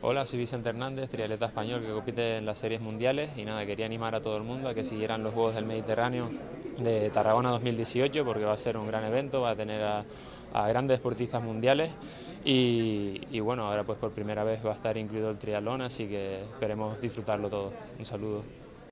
Hola, soy Vicente Hernández, triatleta español que compite en las series mundiales y nada, quería animar a todo el mundo a que siguieran los Juegos del Mediterráneo de Tarragona 2018 porque va a ser un gran evento, va a tener a grandes deportistas mundiales y bueno, ahora pues por primera vez va a estar incluido el triatlón, así que esperemos disfrutarlo todo. Un saludo.